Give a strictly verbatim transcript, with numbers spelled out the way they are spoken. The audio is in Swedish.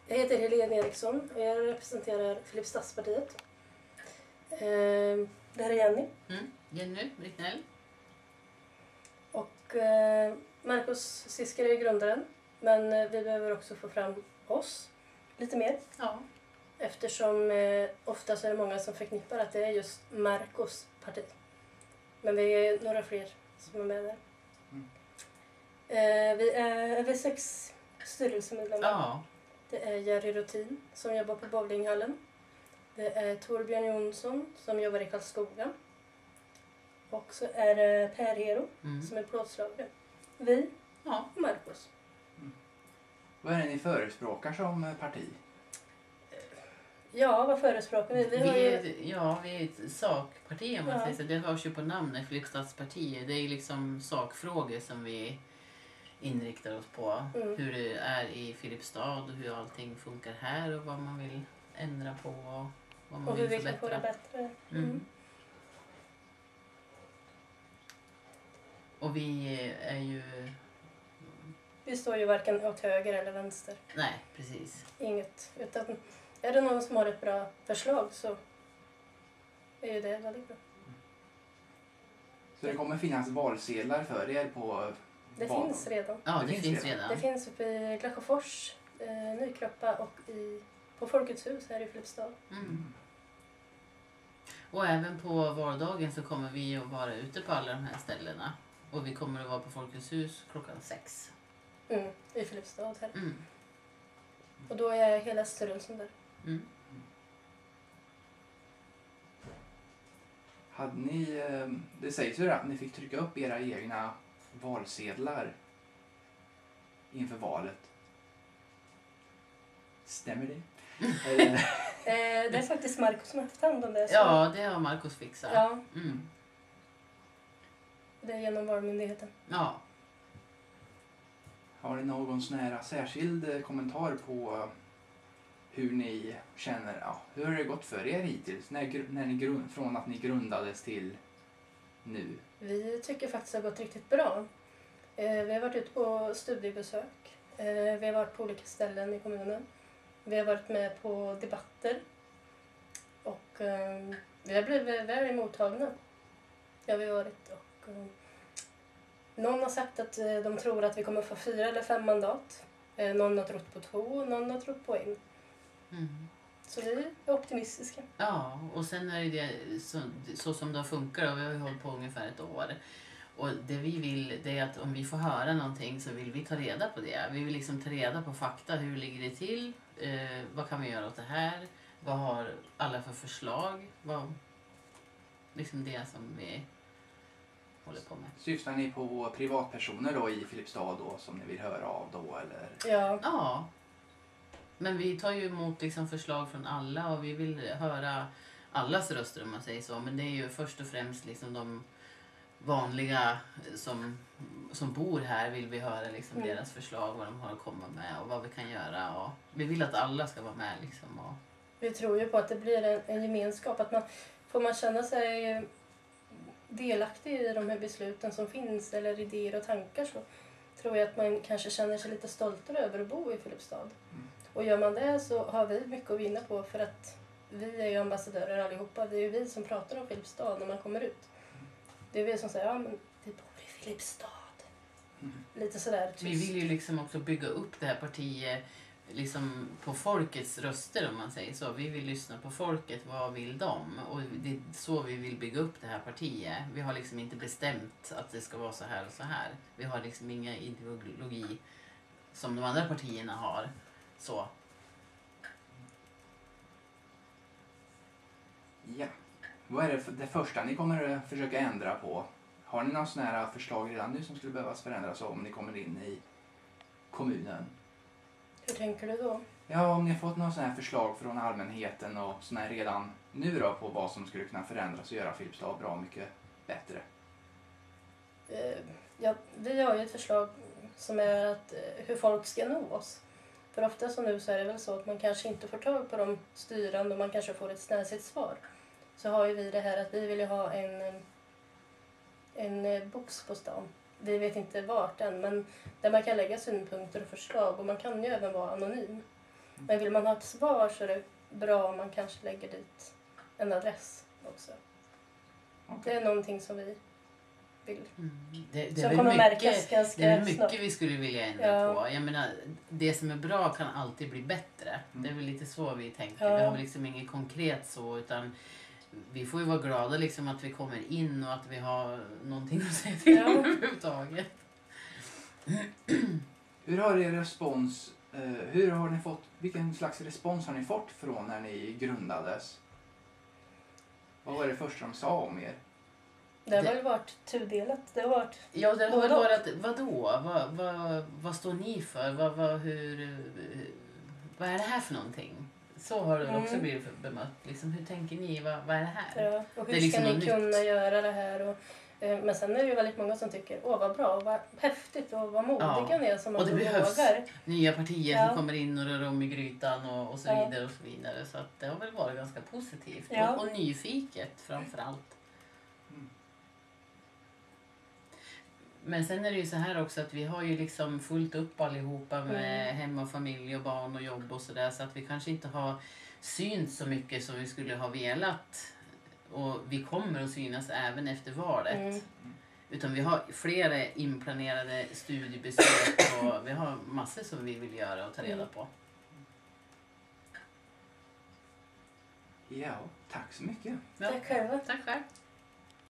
Jag heter Helene Eriksson och jag representerar Filipstadspartiet. Eh, det här är Jenny. Mm. Jenny Ricknell. Och eh, Marcus Sisker är grundaren. Men eh, vi behöver också få fram oss lite mer. Ja. Eftersom eh, ofta så är det många som förknippar att det är just Marcos parti. Men vi är några fler som är med där. Mm. Eh, vi är över sex styrelsemedlemmar. Ja. Det är Jerry Rutin som jobbar på bowlinghallen. Det är Torbjörn Jonsson som jobbar i Karlskoga. Och så är det Per Hero Mm. som är plåtslagare. Vi Ja. och Marcus. Vad är det ni förespråkar som parti? Ja, vad förespråkar vi? Vi Vi har ju... är, ja, vi är ett sakparti om man Ja. säger så. Det hörs ju på namnet Filipstadspartiet. Det är liksom sakfrågor som vi inriktar oss på. Mm. Hur det är i Filipstad och hur allting funkar här och vad man vill ändra på och vad man Och hur vill vi kan få det förbättra. bättre. Mm. Och vi är ju... Vi står ju varken åt höger eller vänster. Nej, precis. Inget. Utan är det någon som har ett bra förslag så är ju det väldigt bra. Så det kommer finnas valsedlar för er på Det val- finns redan. Ja, Det det, finns finns redan. redan. Det finns uppe i Glassjöfors, eh, Nykroppa och i, på Folkets hus här i Filipstad. Mm. Och även på vardagen så kommer vi att vara ute på alla de här ställena. Och vi kommer att vara på Folkets hus klockan sex. Mm, i Filipstad här. Mm. Och då är hela styrelsen där. Mm. Hade ni, eh, det sägs ju att ni fick trycka upp era egna valsedlar inför valet. Stämmer det? Eller, Eh, det är faktiskt Marcus som har haft hand om det. Så Ja, det har Marcus fixat. ja, Mm. det är genom Valmyndigheten. Ja. har ni någon sån här särskild eh, kommentar på eh, hur ni känner, ja, hur har det gått för er hittills? När, gr- när ni grund, från att ni grundades till nu? Vi tycker faktiskt att det har gått riktigt bra. Eh, vi har varit ute på studiebesök. Eh, vi har varit på olika ställen i kommunen. Vi har varit med på debatter. Och eh, vi har blivit väl emottagna. Det har vi varit. Och, eh, någon har sagt att eh, de tror att vi kommer få fyra eller fem mandat. Eh, någon har trott på två, någon har trott på en. Mm. Så vi är optimistiska. Ja, och sen är det, det så, så som det funkar och vi har ju hållit på ungefär ett år. Och det vi vill det är att om vi får höra någonting så vill vi ta reda på det. Vi vill liksom ta reda på fakta. Hur ligger det till? Eh, vad kan vi göra åt det här? Vad har alla för förslag? Vad, liksom det som vi håller på med. Syftar ni på privatpersoner då i Filipstad då som ni vill höra av då eller? Ja, Ja. Men vi tar ju emot liksom förslag från alla och vi vill höra allas röster om man säger så. Men det är ju först och främst liksom de vanliga som, som bor här vill vi höra liksom Mm. deras förslag, vad de har att komma med och vad vi kan göra. Och vi vill att alla ska vara med liksom. Och, vi tror ju på att det blir en, en gemenskap. Att man, får man känna sig delaktig i de här besluten som finns eller idéer och tankar så tror jag att man kanske känner sig lite stoltare över att bo i Filipstad. Mm. Och gör man det så har vi mycket att vinna på för att vi är ju ambassadörer allihopa. Det är ju vi som pratar om Filipstad när man kommer ut. Det är vi som säger, ja men vi bor i Filipstad. Mm. Lite sådär tyst. vi vill ju liksom också bygga upp det här partiet liksom på folkets röster om man säger så. Vi vill lyssna på folket, vad vill de? Och det är så vi vill bygga upp det här partiet. Vi har liksom inte bestämt att det ska vara så här och så här. Vi har liksom inga ideologi som de andra partierna har. Så. Ja. Vad är det, för, det första ni kommer att försöka ändra på? Har ni några sådana här förslag redan nu som skulle behövas förändras om ni kommer in i kommunen? Hur tänker du då? Ja, om ni har fått några sådana här förslag från allmänheten och sådana här redan nu då på vad som skulle kunna förändras och göra Filipstad bra mycket bättre. Eh, ja, vi har ju ett förslag som är att, eh, hur folk ska nå oss. För ofta som nu så är det väl så att man kanske inte får tag på de styrande och man kanske får ett snäsigt svar. Så har ju vi det här att vi vill ju ha en, eh, en eh, box på stan. Vi vet inte vart än, men där man kan lägga synpunkter och förslag och man kan ju även vara anonym. Men vill man ha ett svar så är det bra om man kanske lägger dit en adress också. Okej. Det är någonting som vi vill. Mm. Det, det, är Som väl kommer mycket, märkas ganska det är väl snabbt. mycket vi skulle vilja ändra Ja. på. Jag menar, det som är bra kan alltid bli bättre. Mm. Det är väl lite så vi tänker. Ja. Vi har väl liksom inget konkret så, utan vi får ju vara glada liksom att vi kommer in och att vi har någonting att säga till Ja. överhuvudtaget. Hur har er respons, eh, hur har ni fått, vilken slags respons har ni fått från när ni grundades? Vad var det första de sa om er? Det har Det- väl varit tudelat. Det har varit... Ja, det har väl Vadå? varit att, vadå? Vad, vad, vad står ni för? Vad, vad, hur, vad är det här för någonting? Så har det Mm. också blivit bemött. Liksom, hur tänker ni? Vad, vad är det här? Ja, och Det hur är liksom ska ni något kunna nytt. göra det här? Och, eh, men sen är det ju väldigt många som tycker, åh vad bra, vad häftigt och vad modiga Ja. ni är som Och det ändå behövs. vågar. Nya partier Ja. som kommer in och rör om i grytan och, och så Ja. vidare och så vidare. Så att det har väl varit ganska positivt. Ja. Och, och nyfiket framför allt. Mm. Men sen är det ju så här också att vi har ju liksom fullt upp allihopa med Mm. hem och familj och barn och jobb och sådär. Så att vi kanske inte har synts så mycket som vi skulle ha velat. Och vi kommer att synas även efter valet. Mm. Utan vi har flera inplanerade studiebesök och vi har massor som vi vill göra och ta reda Mm. på. Ja, tack så mycket. Ja. Tack själva. Tack själv.